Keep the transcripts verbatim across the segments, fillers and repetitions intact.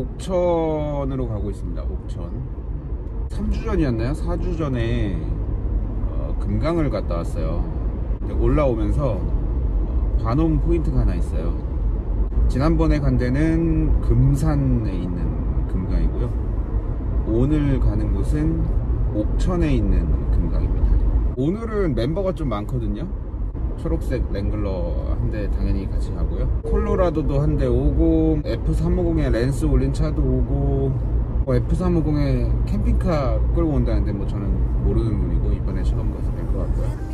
옥천으로 가고 있습니다. 옥천. 삼 주 전이었나요? 사 주 전에 어, 금강을 갔다 왔어요. 올라오면서 반홈 포인트가 하나 있어요. 지난번에 간 데는 금산에 있는 금강이고요. 오늘 가는 곳은 옥천에 있는 금강입니다. 오늘은 멤버가 좀 많거든요. 초록색 랭글러 한 대 당연히 같이 가고요. 콜로라도도 한 대 오고, 에프 삼백오십에 렌스 올린 차도 오고, 뭐 에프 삼백오십에 캠핑카 끌고 온다는데 뭐 저는 모르는 분이고 이번에 처음 가서 뵐 것 같고요.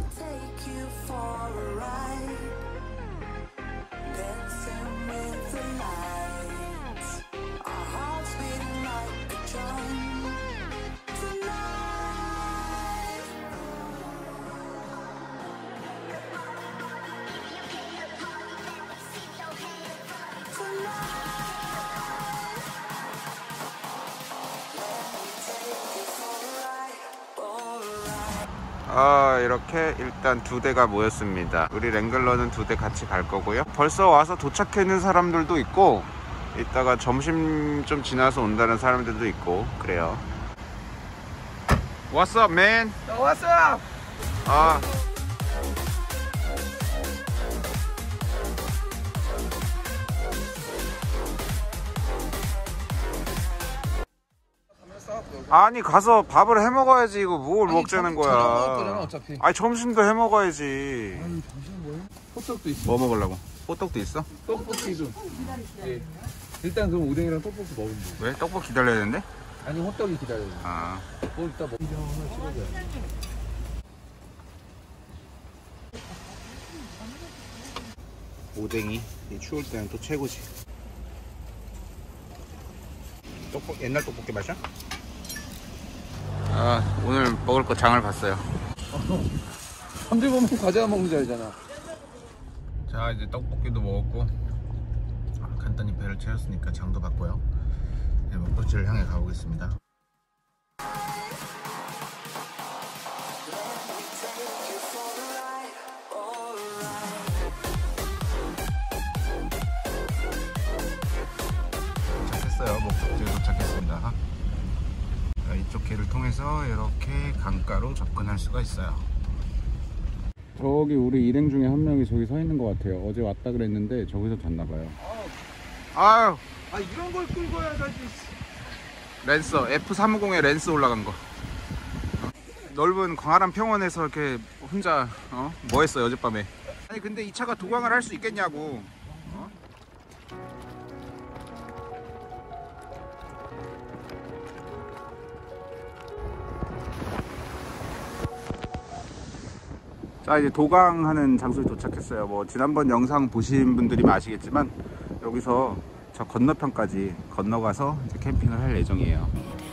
아, 이렇게 일단 두 대가 모였습니다. 우리 랭글러는 두 대 같이 갈 거고요. 벌써 와서 도착해 있는 사람들도 있고, 이따가 점심 좀 지나서 온다는 사람들도 있고 그래요. What's up, man? What's up? 아, 아니 가서 밥을 해 먹어야지. 이거 뭘 아니, 먹자는 거야. 거잖아, 어차피. 아니 점심도 해 먹어야지. 아니 점심 뭐해? 호떡도 있어. 뭐 먹으려고? 호떡도 있어? 떡볶이도. 네. 일단 그럼 오뎅이랑 떡볶이 먹으면 돼. 왜? 떡볶이 기다려야 되는데? 아니 호떡이 기다려야 돼. 아. 뭐 이따 먹. 하나 찍어줘야. 오뎅이 이 추울 때는 또 최고지. 떡볶이 옛날 떡볶이 맛이야? 아, 오늘 먹을 거 장을 봤어요. 삼들 보면 과자 먹는 줄 알잖아. 자, 이제 떡볶이도 먹었고 간단히 배를 채웠으니까 장도 봤고요. 이제 목적지를 향해 가보겠습니다. 도착했어요. 목적지에 도착했습니다. 자, 이쪽 길을 통해서 이렇게 강가로 접근할 수가 있어요. 저기 우리 일행 중에 한 명이 저기 서 있는 것 같아요. 어제 왔다 그랬는데 저기서 잤나봐요. 아유, 아 이런 걸 끌고 와야지. 랜서 에프 삼백오십에 랜스 올라간 거. 넓은 광활한 평원에서 이렇게 혼자 어? 뭐 했어요 어젯밤에? 아니 근데 이 차가 도강을 할 수 있겠냐고. 어? 자, 이제 도강하는 장소에 도착했어요. 뭐 지난번 영상 보신 분들이면 아시겠지만 여기서 저 건너편까지 건너가서 이제 캠핑을 할 예정이에요.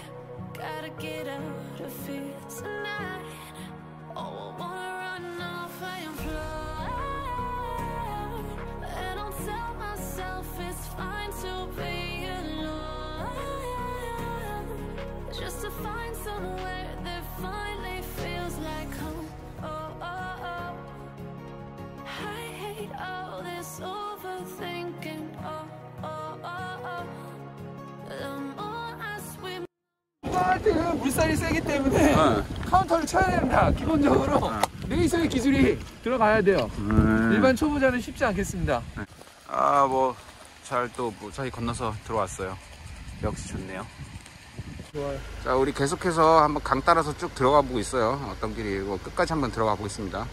할 때 물살이 세기 때문에 어. 카운터를 쳐야 된다. 기본적으로 어. 레이서의 기술이 들어가야 돼요. 음. 일반 초보자는 쉽지 않겠습니다. 아, 뭐 잘 또 무사히 건너서 들어왔어요. 역시 좋네요. 좋아요. 자, 우리 계속해서 한번 강 따라서 쭉 들어가 보고 있어요. 어떤 길이고 끝까지 한번 들어가 보겠습니다.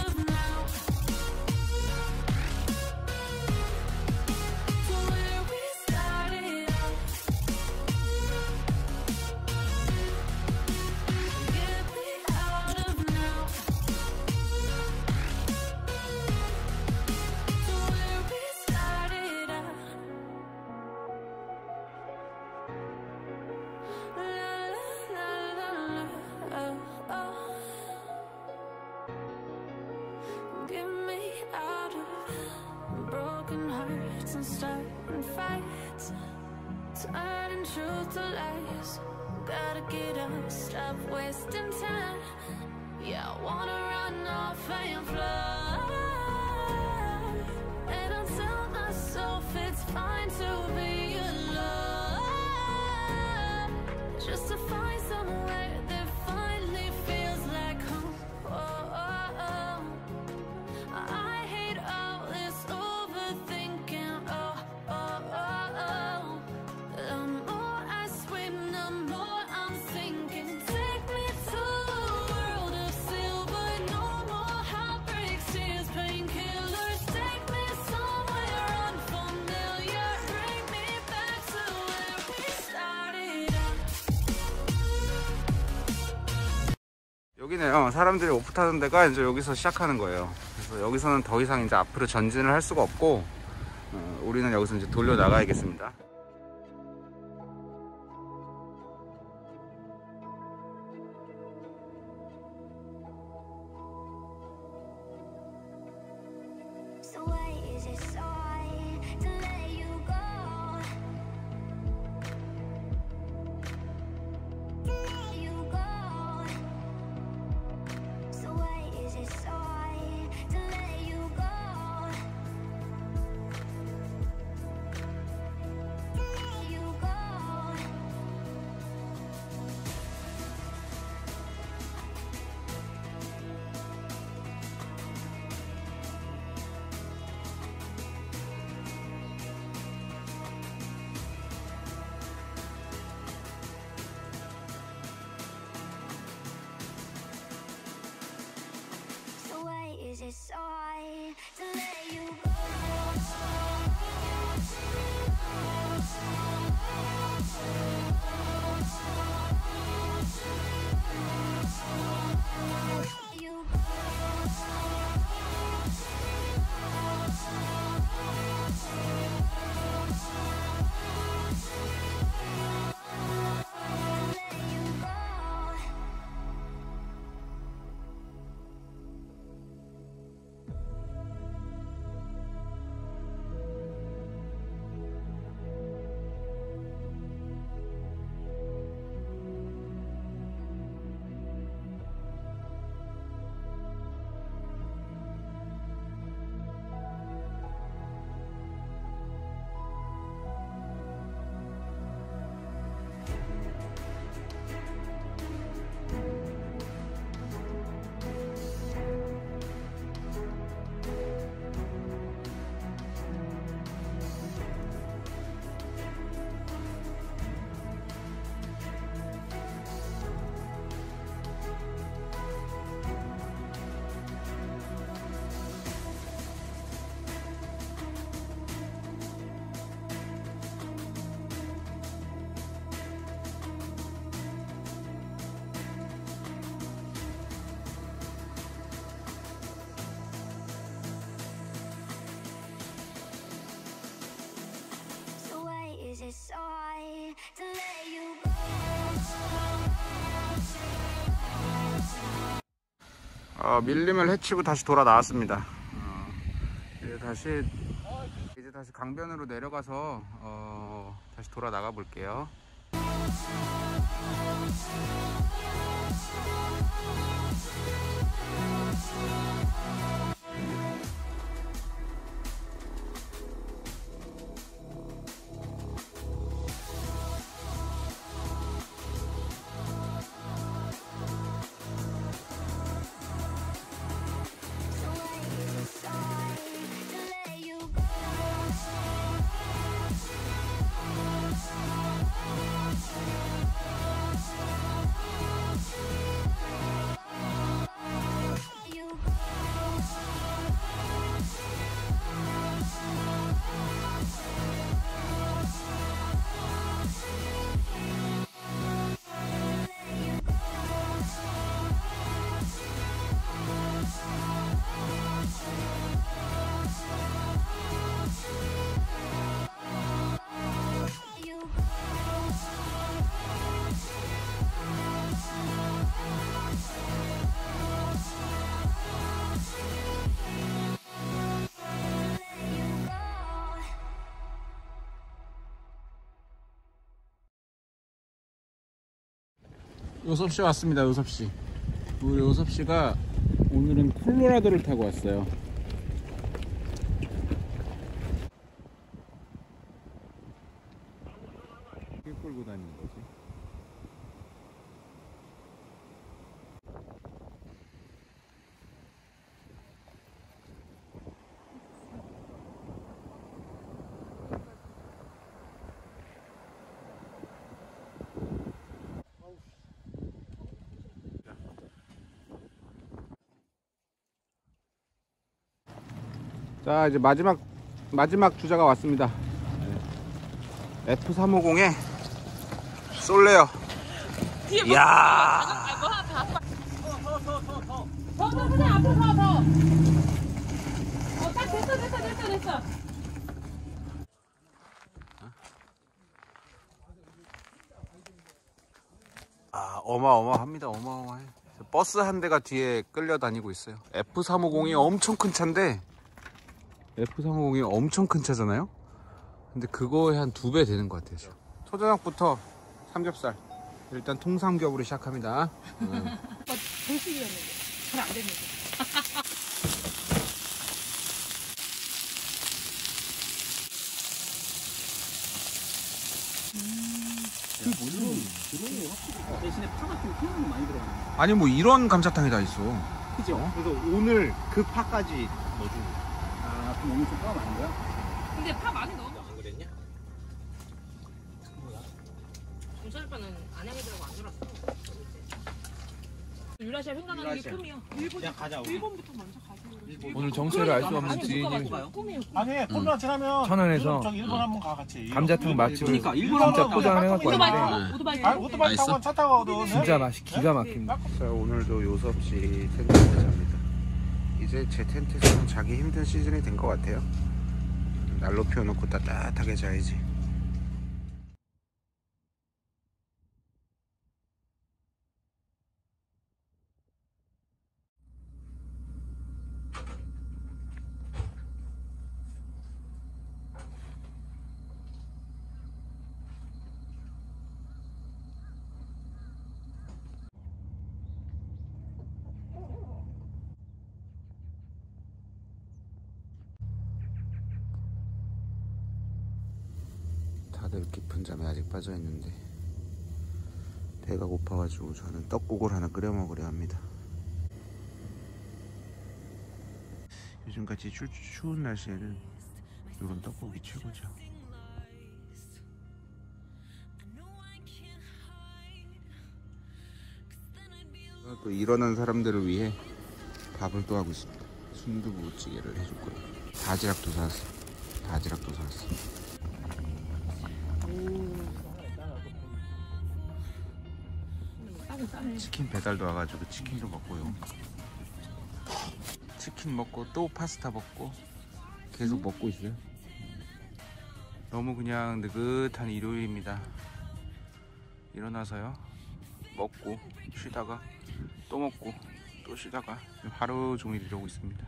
Turning truth to lies, gotta get up, stop wasting time. Yeah, I wanna run off and fly, and I'll tell myself it's fine to be alone. 여기네요. 사람들이 오프 타는 데가 이제 여기서 시작하는 거예요. 그래서 여기서는 더 이상 이제 앞으로 전진을 할 수가 없고, 어, 우리는 여기서 이제 돌려 나가야겠습니다. So why is it so hard to let you go? To let you go. So why is it so hard to let you go? To let you go. So why is it so hard to let you go? Let you go. So why is it so hard to let you go? 어, 밀림을 헤치고 다시 돌아 나왔습니다. 어, 이제 다시 이제 다시 강변으로 내려가서 어, 다시 돌아 나가 볼게요. So why is it so hard to let you go? Let you 요섭씨 왔습니다. 요섭씨. 우리 요섭씨가 오늘은 콜로라도를 타고 왔어요. 어떻게 끌고 다니는 거지? 자, 이제 마지막 마지막 주자가 왔습니다. 에프 삼백오십에 솔레어. 이야. 더, 그냥 앞으로 더, 더. 어, 딱 됐어, 됐어, 됐어, 됐어. 아, 어마어마합니다. 어마어마해. 버스 한 대가 뒤에 끌려다니고 있어요. 에프 삼백오십이 엄청 큰 차인데, 에프 삼백오십이 엄청 큰 차잖아요. 근데 그거에 한 두 배 되는 것 같아요. 지금. 초저녁부터 삼겹살. 일단 통삼겹으로 시작합니다. 음. 조식이었는데 잘 안 됐는데. 그 뭐는 드론이 확실히 대신에 파 같은 거 피우는 거 많이 들어가요. 아니 뭐 이런 감자탕이 다 있어. 그죠? 그래서 오늘 그 파까지 넣어준 거야. 아, 그럼 오늘 좀 파가 많은 거야? 근데 파 많이 넣어. 안 그랬냐? 정찬 오빠는 안양에 들어가 안 놀았어. 유라시아 횡단하는 게 꿈이야. 일본, 그냥 가자. 우리. 일본부터 먼저 가자. 오늘 정체를 알 수 없는 아니, 지인님 꿈이에요. 아니 코로나 지나면 천안에서 저기 일본 한번 가 같이. 감자탕 맛집을 그러니까 일본 진짜 한번 포장을 가자. 해갖고 오토바이 왔는데 타고? 오토바이 아 타고? 오토바이 타고 차 타고 가거든. 진짜 맛이 기가 막힙니다. 자, 오늘도 요수 없이 텐트에서 잡니다. 이제 제 텐트에서는 자기 힘든 시즌이 된 것 같아요. 난로 피워놓고 따뜻하게 자야지. 다들 깊은 잠에 아직 빠져있는데 배가 고파가지고 저는 떡국을 하나 끓여 먹으려 합니다. 요즘같이 추, 추운 날씨에는 이런 떡국이 최고죠. 또 일어난 사람들을 위해 밥을 또 하고 있습니다. 순두부찌개를 해줄 거예요. 바지락도 사왔어. 바지락도 사왔어. 치킨 배달도 와가지고 치킨도 먹고요. 치킨 먹고 또 파스타 먹고 계속 먹고 있어요. 너무 그냥 느긋한 일요일입니다. 일어나서요 먹고 쉬다가 또 먹고 또 쉬다가 하루 종일 이러고 있습니다.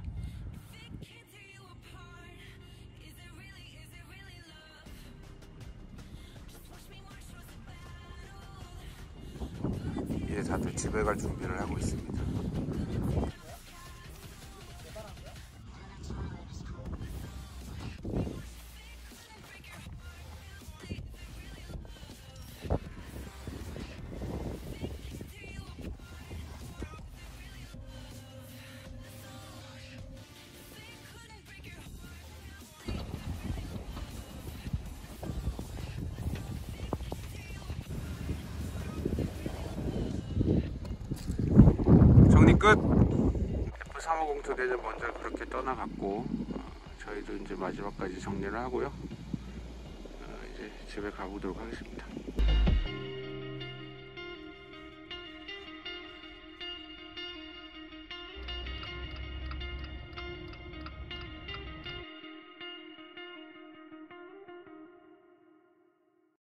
이제 다들 집에 갈 준비를 하고 있습니다. 정리 끝! 에프 삼백오십 대전 먼저 그렇게 떠나갔고 어, 저희도 이제 마지막까지 정리를 하고요. 어, 이제 집에 가보도록 하겠습니다.